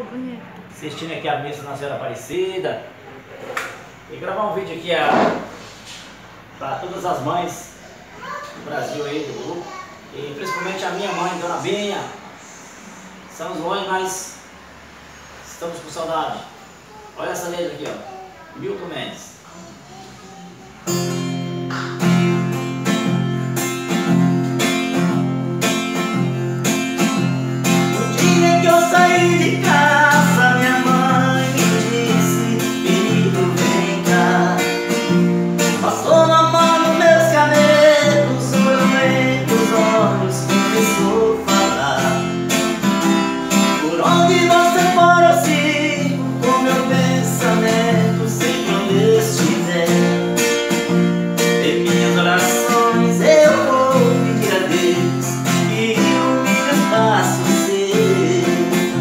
bonito. Assistindo aqui a missa na Senhora Aparecida. E gravar um vídeo aqui para todas as mães do Brasil aí, do grupo. E principalmente a minha mãe, Dona Binha. Estamos longe, mas estamos com saudade. Olha essa letra aqui, ó. Milton Mendes. No dia que eu saí de casa, minha mãe me disse: filho, vem cá. Passou na mão nos meus cabelos, olhou entre os olhos, começou a falar. Por onde você for eu sigo, com meu pensamento sempre onde estiver. Em minhas orações eu vou pedir a Deus que ilumine os passos seus.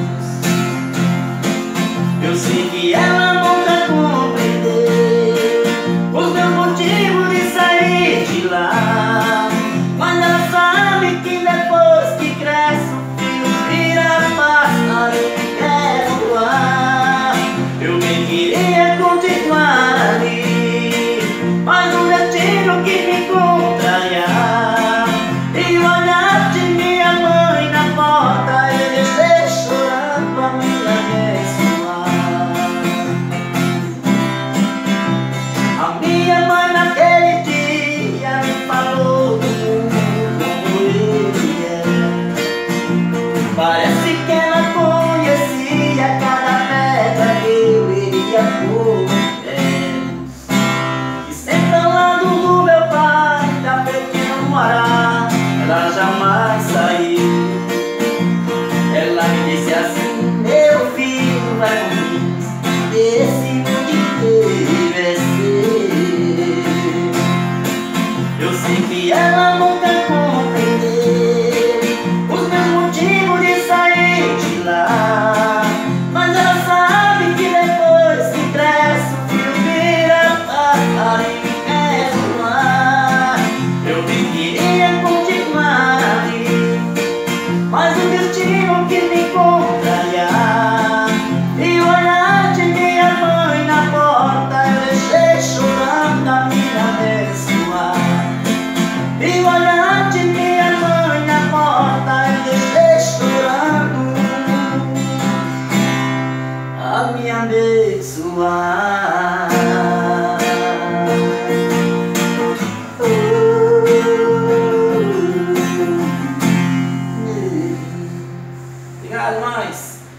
Eu sei que ela nunca compreendeu os meus motivos de sair de lá, mas ela sabe que depois que cresce o filho vira pássaro e quer voar. Eu bem queria continuar ali, mas o destino que me contrariar. E o olhar de minha mãe na porta eu deixei chorando a me abençoar. A minha mãe naquele dia me falou do mundo como ele é. Parece que ela conhecia cada pedra que eu iria por pés. E senta lá do meu pai, da pequeno morar, ela jamais saiu. Ela me disse assim: meu filho, vai comigo, esse mundo inteiro é seu. Eu sei que ela nunca compreendeu os meus motivos de sair de lá, mas ela sabe que depois que cresce o filho vira pássaro e quer voar. Eu bem queria continuar ali, mas o destino que me contrariar. E o olhar de minha mãe na porta eu deixei chorando a me abençoar. E o olhar de minha mãe na porta eu deixei chorando a me abençoar. Obrigado, mães.